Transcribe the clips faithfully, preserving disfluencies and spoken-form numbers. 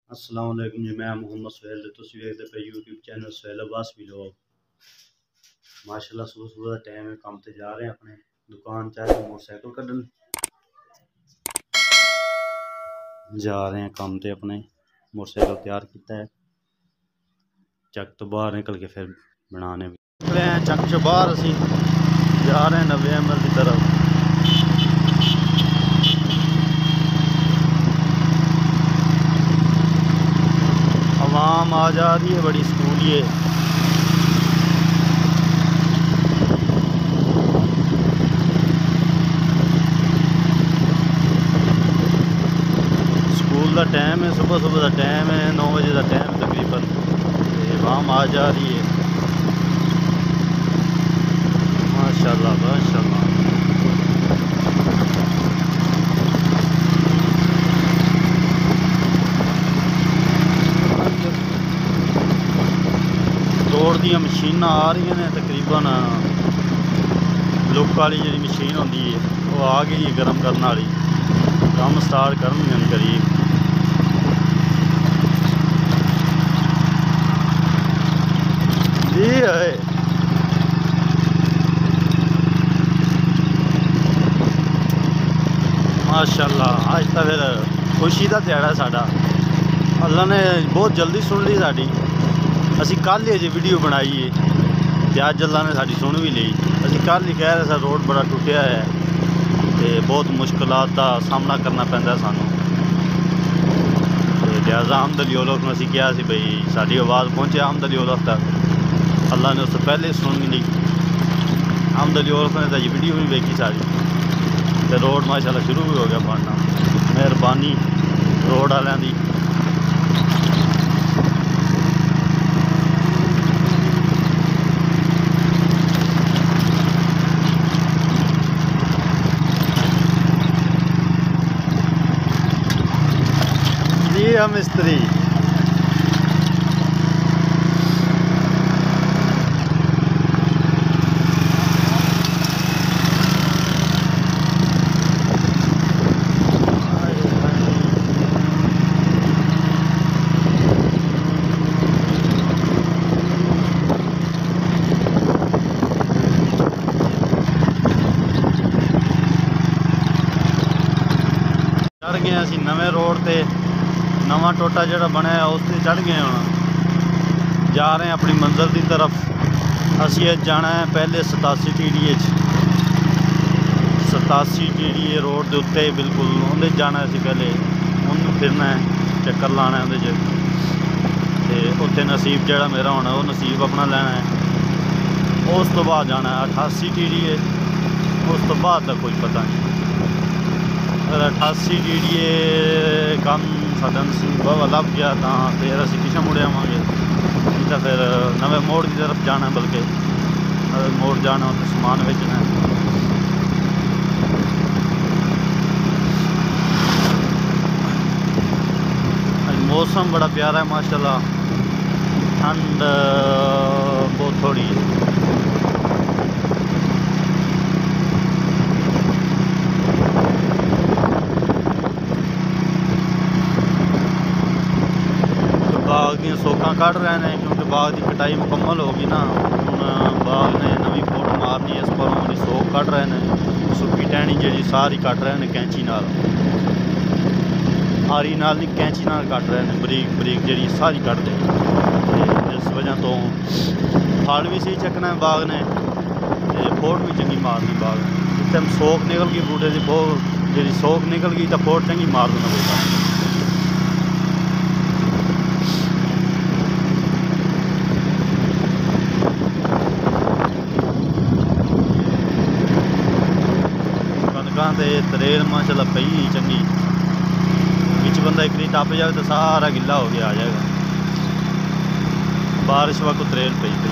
अस्सलाम वालेकुम जी। मैं मोहम्मद सुहेल ते तुसीं वेखदे पे YouTube channel Suhail Abbas vlog. माशाल्लाह सुबह सुबह का टाइम है, काम ते जा रहे हैं अपने दुकान चाहे तो मोटरसाइकिल कड्ढन जा रहे हैं काम ते अपने मोटरसाइकिल तैयार किया है। चक तो बाहर निकल के फिर बनाने निकले हैं। चक चो बाहर असी जा रहे हैं नवे एमएल की तरफ। आवाम आ जा रही है बड़ी स्कूली है। स्कूल का टाइम है, सुबह सुबह का टाइम है, नौ बजे का टाइम तकरीबन। आवाम आ जा रही है माशाल्लाह माशाल्लाह। रोड दी मशीन आ रही ने तकरीबन लुक वाली जी मशीन होंदी है वो आ गई है गर्म करने वाली। काम स्टार्ट करन करीब। जी है माशाल्लाह। अज तो फिर खुशी का दिहाड़ा साडा। अल्लाह ने बहुत जल्दी सुन ली साडी। असी कल ही अजे वीडियो बनाई है तो अज अल्लाह ने साडी सुन भी ली। असी कल ही कह रहे थे रोड बड़ा टुटिया है तो बहुत मुश्किलात का सामना करना पैंदा सानू। लिहाजा अहमद अली औलख ने असी कहा सी बई साडी आवाज़ पहुँचे अहमद अली औलख तक। अल्लाह ने उससे पहले सुन ली। अहमद अली औलख ने तो ये वीडियो भी देखी सारी तो रोड माशाल्लाह शुरू भी हो गया बनना। मेहरबानी रोड वालों की। जी हम मिस्त्री चढ़ गए असी नवे रोड ते। नवा टोटा जोड़ा बनया उस पर चढ़ गए हम। जा रहे हैं अपनी मंजिल की तरफ। असी अज जाना है पहले सतासी टी डी एच सतासी टी डी ए रोड के उत्ते बिल्कुल उन्हें जाना असी पहले उन्होंने फिरना है चक्कर लाना है उन्हें तो उत्थे नसीब जोड़ा मेरा होना वो नसीब अपना लेना है। उस तो बाद जाना है अठासी टी डी ए। उस तो बाद का कोई पता नहीं। अगर अठासी टी डी ए कम साडा नसीब बाबा लभ गया तो फिर असी पिछे मुड़े आवांगे। तो फिर नवे मोड़ की तरफ जाना है, बल्कि नवे मोड़ जाना उत्थे समान बेचना है। मौसम बड़ा प्यारा है माशाल्लाह। ठंड बहुत थोड़ी है। बाग दी सोखा कढ़ रहे हैं क्योंकि बाग की कटाई मुकम्मल होगी ना। हम बाग ने नवी फोट मारनी है, इस पर उन्होंने सोख कढ़ रहे हैं। सुक्की टहनी जी सारी कट रहे हैं कैंची नाल। आरी नाल नहीं कैंची नाल कट रहे हैं बरीक बरीक जी सारी कट दे। इस वजह तो फल भी सही चकना है बाग ने तो फोट भी चंगी मारनी बाग ने। जितने सोख निकल गई बूटे की बहुत जी सोख निकल गई तो फोट चंगी मार देना बूटा। तरेल माशाल्लाह पई चंगी। बिच बंदा एक टप जाए तो सारा गिला हो गया आ जाएगा। बारिश वक्त तरेल पई पई।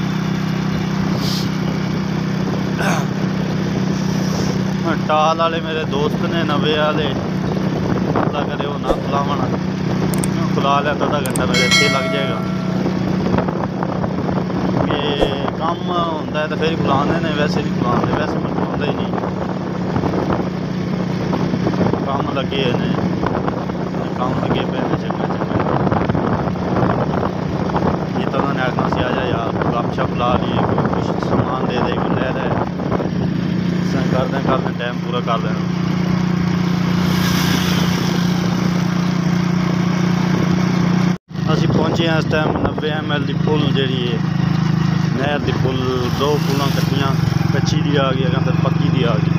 टाल वाले मेरे दोस्त ने नवे वाले अल्लाह करे वो ना खुलावन। खुला लिया तो आधा घंटा मेरे इत्थे लग जाएगा। ये कम होंदा है तो फिर खुलाते हैं, वैसे नहीं खुलाते। वैसे मैं खुलाता ही नहीं। काम लगे ने काम लगे पे चंगा चंगा। ला लिए, कोई कुछ सामान दे दे, कोई ले ले, करते करते टाइम पूरा कर देना। असी पहुँचे हैं इस टाइम नब्बे एम एल की पुल जी नहर की पुल, दो पुलों कट्टियाँ, कच्ची दी आ गई फिर पक्की दी आ गई।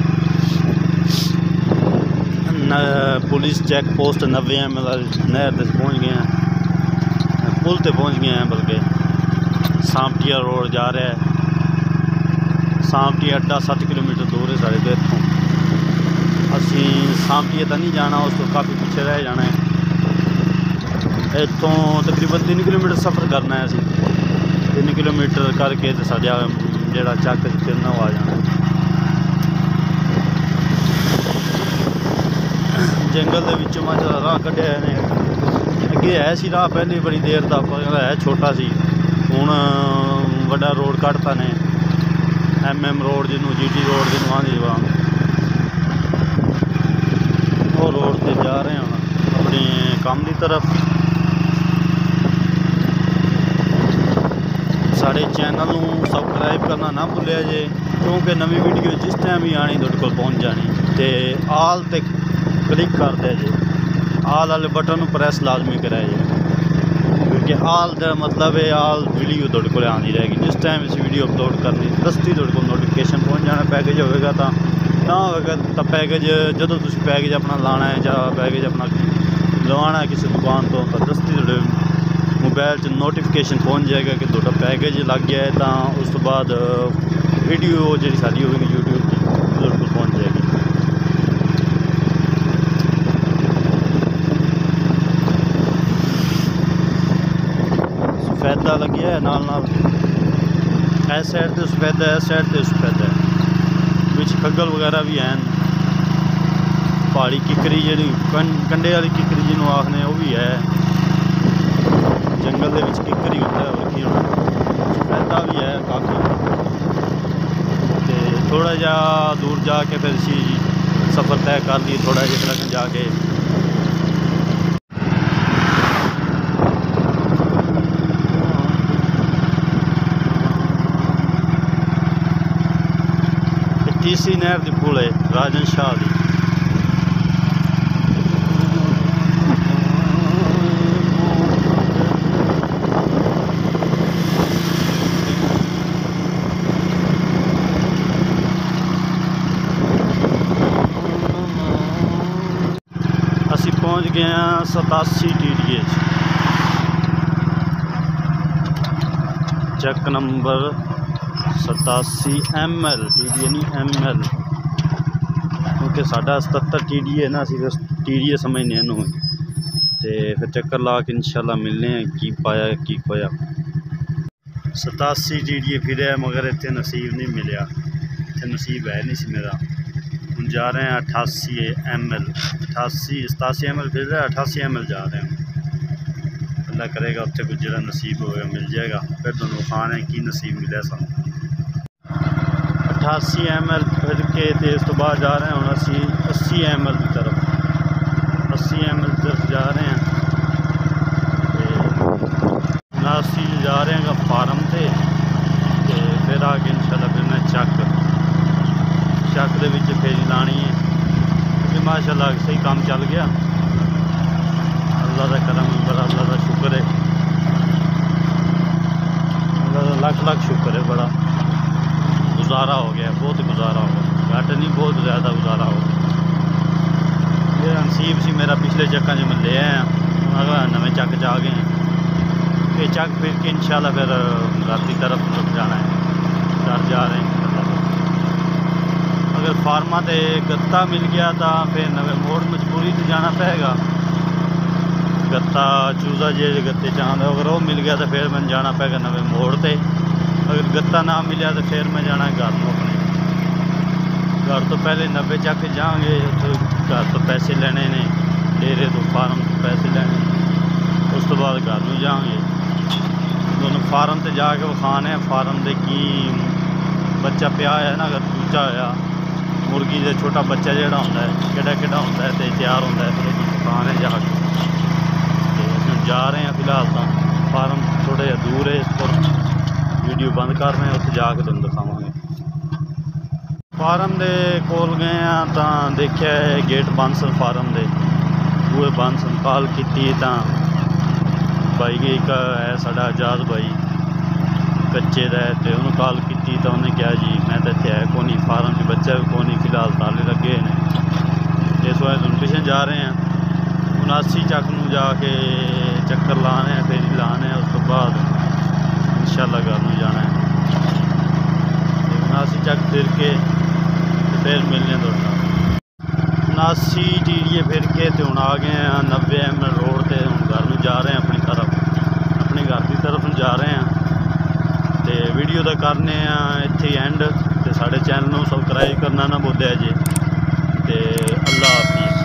पुलिस चेक पोस्ट नब्बे एम एल नहर तक पहुँच गए हैं, पुल तक पहुँच गए हैं, बल्कि सांपटिया रोड जा रहा है। सांपटिया अड्डा सत्त किलोमीटर दूर है साढ़े तो इतों, असी सांपटिया तो नहीं जाना, उस तो काफ़ी पीछे रह जाना है। इतों तकरीबन तीन किलोमीटर सफ़र करना है, असी तीन किलोमीटर करके तो साढ़ा जोड़ा चक फिरना वो आ जाना है। जंगल के विचों माशा राह कढ़िया ने, अगे है सी राह पहले बड़ी देर का, पर है छोटा सी, हुण वड्डा रोड कढ़ता ने, एम एम रोड जिन्हों जी टी रोड जिन्हों आँधी वा, वो रोड से जा रहे हैं अपने काम की तरफ। साढ़े चैनल को सबसक्राइब करना ना भूलिया जे, क्योंकि नवी वीडियो जिस टाइम भी आनी तुहाडे कोल पहुँच जानी। तो आल ते क्लिक कर दे जे, आल वाले बटन प्रेस लाजमी कराए जे, क्योंकि आल का मतलब है आल वीडियो तुहाडे कोल आती रहेगी। जिस टाइम इस वीडियो अपलोड करनी दस्ती तुहाडे कोल नोटिफिकेशन पहुँच जाना। पैकेज होगा तो ना होगा तो पैकेज जो तुम पैकेज अपना लाना है या पैकेज अपना लवाना है किसी दुकान तो, तो दस्ती तुहाडे मोबाइल च नोटिफिकेशन पहुँच जाएगा कि तुहाडा पैकेज लग गया है। तो उस तो बाद वीडियो जी सारी होगी यूट्यूब की तुहाडे कोल पहुँच जाएगी। सफेदा लगे है नाल नाल, इस साइड तो सफेदा है, इस साइड तो सफेदा है, बिच खग्गल वगैरह भी हैं। पहाड़ी किकरी जी कंडे वाली किकरी जिन्होंने आखने वो भी है, जंगल के किकरी होता है, और की होना सफेदा भी है काफ़ी। तो थोड़ा जा दूर जाके फिर इसी सफ़र तय कर लिए, थोड़ा जितना जाके तीसरी नहर की पुल है राजन शाह की। असी पहुँच गए हैं सतासी T D A check number सतासी M L T D A नहीं एम एल, क्योंकि साढ़ा सतहत्तर टी डी ए ना, असी टी डी ए समझने इनू। तो फिर चक्कर ला के इंशाल्लाह मिलने हैं की पाया की खोया। सतासी टी डी ए फिर मगर इतने नसीब नहीं मिलया, इतने नसीब है नहीं सी मेरा। हम जा रहे हैं अठासी एम एल, अठासी सतासी एम एल फिर रहा है, अठासी एम एल जा रहे हैं। अल्लाह करेगा उत्थे कुछ जो नसीब होगा मिल जाएगा, फिर दोनों खान है की नसीब मिले सानू। अठासी एम एल फिर के तो इस तो बाद जा रहे हैं हम असी अस्सी एम एल की तरफ, अस्सी एम एल की तरफ जा रहे हैं। अस्सी जा रहे हैं फार्म से, फिर आके इंशाल्लाह फिर मैं चक चक दे विच फेरी लानी है, क्योंकि माशाल्लाह सही काम चल गया। अल्लाह का करम बड़ा, अल्लाह का शुक्र है, अल्लाह का लख लख शुक्र है। बड़ा गुजारा हो गया, बहुत गुजारा हो गया, घट नहीं बहुत ज़्यादा गुजारा हो गया। ये नसीब सी मेरा पिछले चक्का जो मैं ले आया, अगर नवे चक च आ गए हैं। ये चक फिर के इंशाल्लाह फिर घर की तरफ रुक जाना है, घर जा रहे हैं। अगर फार्मा से गत्ता मिल गया तो फिर नवे मोड़ मजबूरी से जाना पेगा। गत्ता चूजा जे गत्ते चाहता, अगर वो मिल गया तो फिर मैं जाना पेगा नवे मोड़ से। अगर गत्ता ना मिले तो फिर मैं जाना घर को, अपने घर तो पहले नब्बे चक जाएंगे, तो घर तो पैसे लेने ने, डेरे तो फार्म तो पैसे लेने, उस तो बाद घर में जाएंगे। दोनों फार्म से जाके विखाने फार्म से की बच्चा पिया है ना, अगर दूजा होया मुर्गी का छोटा बच्चा जोड़ा होंगे केड़ा केड़ा होंगे तो तैयार होंगे, फिर विखाने जाके जा रहे हैं। फिलहाल तो फार्म थोड़े दूर है, इस पर वीडियो बंद कर रहे हैं, उत्थे जाके तुहानूं दिखावांगे। फार्म दे कोल गए हैं तो देखिया है गेट बंद सन, फार्म दे बूहे बंद सन। कॉल की तो भाई एक है साडा आजाद भाई कच्चे का है, तो उन्होंने कॉल की तो उन्हें कहा जी मैं तो इतने है को नहीं, फार्म से बच्चा भी को नहीं, फिलहाल ताले लगे ने। इस वजह तुम पिछे जा रहे हैं उनासी चक में जाके चक्कर लाने हैं, फेरी लाने हैं, उस तो बाद इंशाल्लाह घर में जाना है। उनासी चक फिर के फिर मिलने दोस्तों उनासी टीड़िए फिर के तो हूँ आ गए हैं नब्बे एम एल रोड से, हूँ घर में जा रहे हैं अपनी तरफ, अपने घर की तरफ जा रहे हैं। तो वीडियो तो करने इत्थे एंड, तो साढ़े चैनल में सबसक्राइब करना ना भुल्लिया जे। तो अल्लाह हाफिज़।